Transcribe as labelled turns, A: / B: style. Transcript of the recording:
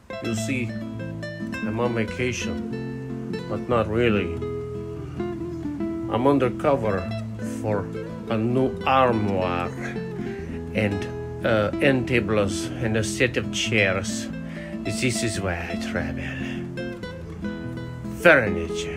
A: You see, I'm on vacation, but not really. I'm undercover for a new armoire and end tables and a set of chairs. This is where I travel. Furniture.